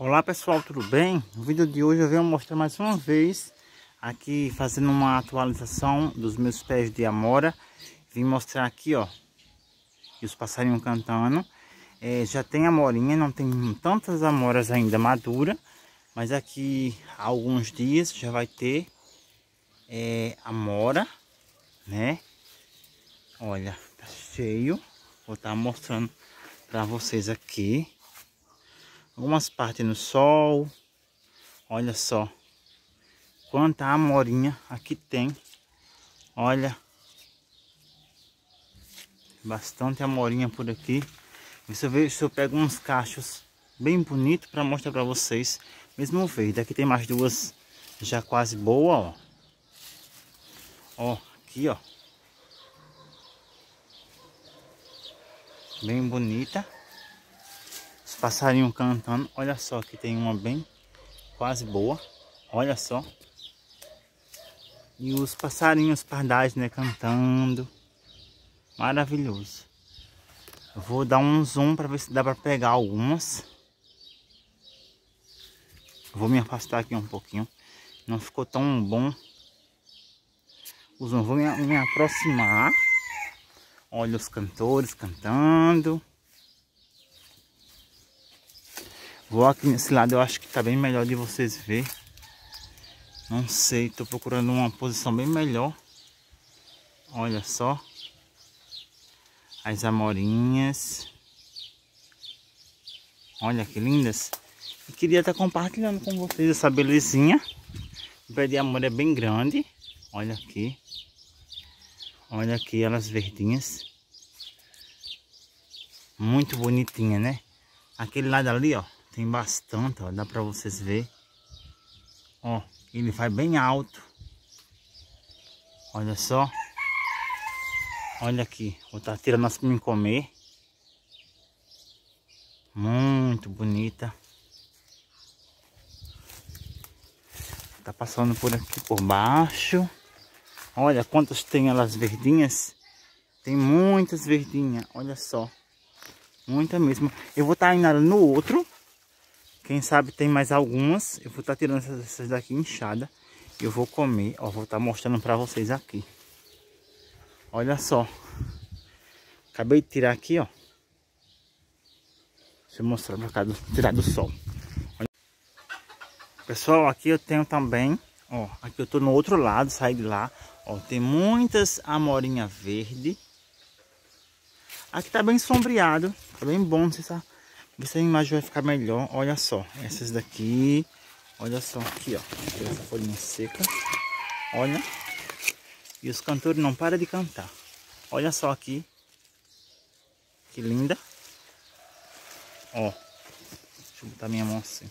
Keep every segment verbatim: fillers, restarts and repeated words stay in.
Olá pessoal, tudo bem? No vídeo de hoje eu venho mostrar mais uma vez aqui, fazendo uma atualização dos meus pés de amora. Vim mostrar aqui, ó, e os passarinhos cantando. É, já tem amorinha, não tem tantas amoras ainda maduras, mas aqui há alguns dias já vai ter é, amora, né? Olha, tá cheio. Vou estar mostrando para vocês aqui. Algumas partes no sol. Olha só quanta amorinha aqui tem. Olha, bastante amorinha por aqui. Deixa eu ver se eu pego uns cachos bem bonitos para mostrar para vocês. Mesmo verde. Aqui tem mais duas já quase boa, ó. Ó, aqui, ó. Bem bonita. Os passarinhos cantando. Olha só, aqui tem uma bem quase boa. Olha só. E os passarinhos pardais, né, cantando. Maravilhoso. Eu vou dar um zoom para ver se dá para pegar algumas. Eu vou me afastar aqui um pouquinho. Não ficou tão bom o zoom. Vou me, me aproximar. Olha os cantores cantando. Vou aqui nesse lado, eu acho que tá bem melhor de vocês ver. Não sei, tô procurando uma posição bem melhor. Olha só. As amorinhas. Olha que lindas. E queria estar compartilhando com vocês essa belezinha. O pé de amor é bem grande. Olha aqui. Olha aqui elas verdinhas. Muito bonitinha, né? Aquele lado ali, ó. Tem bastante, ó. Dá pra vocês verem. Ó. Ele vai bem alto. Olha só. Olha aqui. Vou estar tirando as para me comer. Muito bonita. Tá passando por aqui por baixo. Olha quantas tem elas verdinhas. Tem muitas verdinhas. Olha só. Muita mesmo. Eu vou estar indo no outro. Quem sabe tem mais algumas. Eu vou estar tirando essas, essas daqui inchada. E eu vou comer. Ó, vou estar mostrando para vocês aqui. Olha só. Acabei de tirar aqui, ó. Deixa eu mostrar para cá, do, tirar do sol. Olha. Pessoal, aqui eu tenho também. Ó, aqui eu tô no outro lado, saí de lá. Ó, tem muitas amorinhas verdes. Aqui tá bem sombreado. Tá bem bom, não sei se a, ver se a imagem vai ficar melhor. Olha só, essas daqui. Olha só aqui, ó. Essa folhinha seca. Olha. E os cantores não param de cantar. Olha só aqui. Que linda. Ó. Deixa eu botar minha mão assim.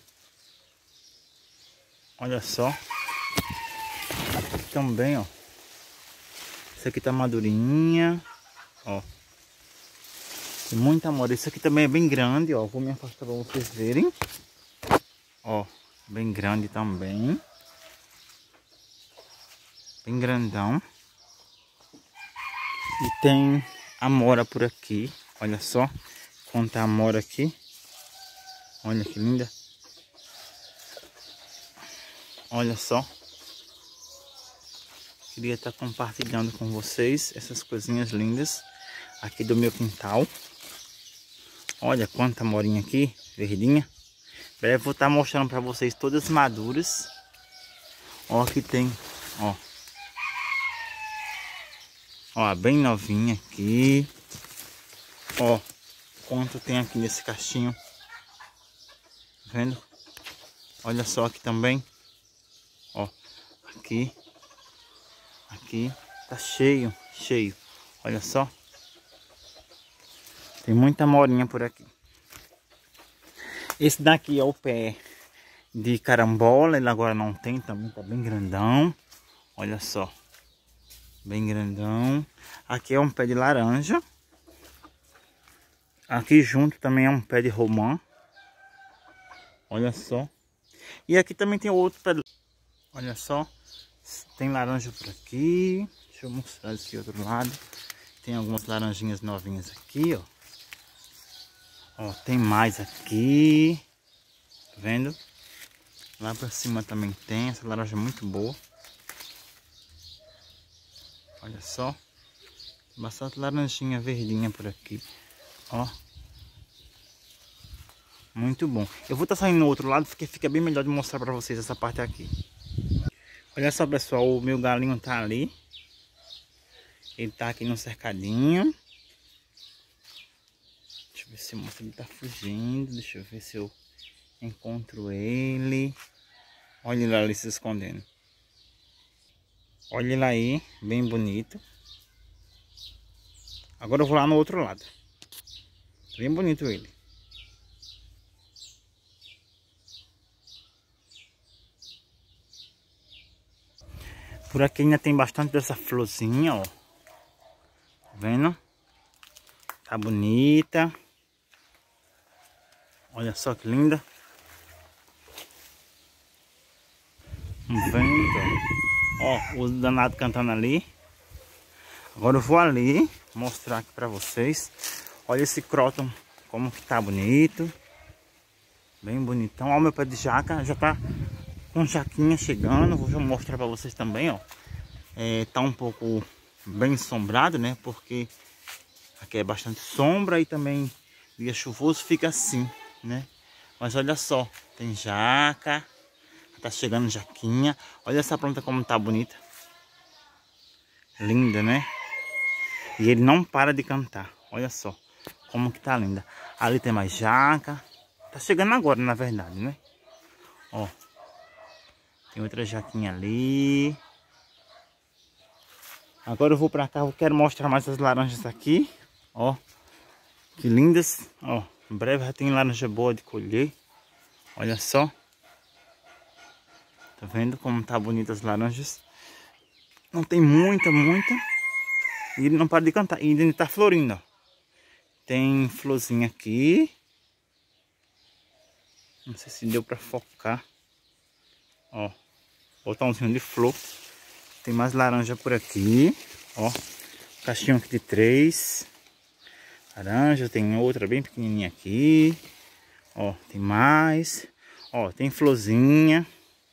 Olha só. Aqui também, ó. Essa aqui tá madurinha. Ó. Tem muita amor. Esse aqui também é bem grande, ó. Vou me afastar para vocês verem. Ó. Bem grande também. Bem grandão. E tem amora por aqui. Olha só. Quanta amora aqui. Olha que linda. Olha só. Queria estar compartilhando com vocês essas coisinhas lindas aqui do meu quintal. Olha quanta amorinha aqui, verdinha. Em breve vou estar mostrando para vocês todas maduras. Ó, aqui tem, ó. Ó, bem novinha aqui. Ó, quanto tem aqui nesse cachinho. Tá vendo? Olha só aqui também. Ó, aqui. Aqui tá cheio, cheio. Olha só. Tem muita amorinha por aqui. Esse daqui é o pé de carambola. Ele agora não tem também, tá bem grandão. Olha só. Bem grandão. Aqui é um pé de laranja. Aqui junto também é um pé de romã. Olha só. E aqui também tem outro pé de... Olha só. Tem laranja por aqui. Deixa eu mostrar esse outro lado. Tem algumas laranjinhas novinhas aqui, ó. Ó, tem mais aqui. Tá vendo? Lá pra cima também tem, essa laranja é muito boa. Olha só. Bastante laranjinha verdinha por aqui. Ó. Muito bom. Eu vou estar saindo no outro lado porque fica bem melhor de mostrar pra vocês essa parte aqui. Olha só, pessoal, o meu galinho tá ali. Ele tá aqui no cercadinho. Deixa eu ver se mostra, ele tá fugindo. Deixa eu ver se eu encontro ele. Olha ele ali se escondendo. Olha ele aí, bem bonito. Agora eu vou lá no outro lado. Bem bonito ele. Por aqui ainda tem bastante dessa florzinha, ó. Tá vendo? Tá bonita. Olha só que linda. Um vento. Ó, o danado cantando ali. Agora eu vou ali mostrar aqui pra vocês. Olha esse cróton, como que tá bonito. Bem bonitão. Ó, o meu pé de jaca já tá com jaquinha chegando. Vou mostrar pra vocês também, ó. É, tá um pouco bem ensombrado, né? Porque aqui é bastante sombra e também dia chuvoso fica assim, né? Mas olha só, tem jaca. Tá chegando jaquinha. Olha essa planta como tá bonita. Linda, né? E ele não para de cantar. Olha só como que tá linda. Ali tem mais jaca. Tá chegando agora, na verdade, né? Ó. Tem outra jaquinha ali. Agora eu vou pra cá. Eu quero mostrar mais as laranjas aqui. Ó. Que lindas. Ó. Em breve já tem laranja boa de colher. Olha só. Tá vendo como tá bonita as laranjas? Não tem muita, muita. E ele não para de cantar. E ainda tá florindo, ó. Tem florzinha aqui. Não sei se deu pra focar. Ó. Botãozinho de flor. Tem mais laranja por aqui. Ó. Caixinho aqui de três. Laranja. Tem outra bem pequenininha aqui. Ó. Tem mais. Ó. Tem florzinha.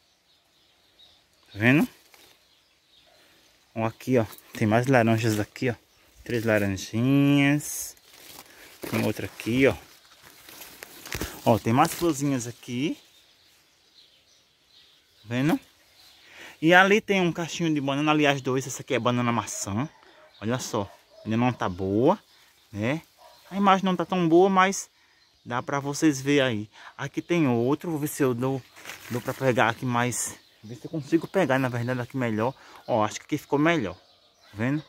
Tá vendo? Ó, aqui, ó. Tem mais laranjas aqui, ó. Três laranjinhas. Tem outra aqui, ó. Ó, tem mais florzinhas aqui. Tá vendo? E ali tem um cachinho de banana. Aliás, dois. Essa aqui é banana maçã. Olha só. Ainda não tá boa, né? A imagem não tá tão boa, mas dá pra vocês verem aí. Aqui tem outro. Vou ver se eu dou, dou pra pegar aqui mais... Ver se eu consigo pegar, na verdade, aqui melhor. Ó, acho que aqui ficou melhor. Tá vendo?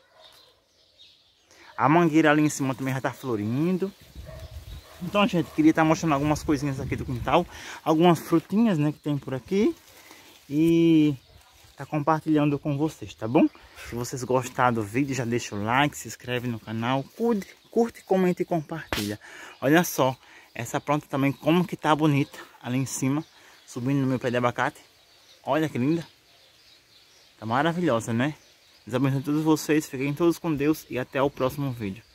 A mangueira ali em cima também já tá florindo. Então, gente, queria estar mostrando algumas coisinhas aqui do quintal. Algumas frutinhas, né, que tem por aqui. E tá compartilhando com vocês, tá bom? Se vocês gostaram do vídeo, já deixa o like, se inscreve no canal. Curte, curte, comenta e compartilha. Olha só, essa planta também, como que tá bonita ali em cima. Subindo no meu pé de abacate. Olha que linda. Tá maravilhosa, né? Deus abençoe todos vocês. Fiquem todos com Deus. E até o próximo vídeo.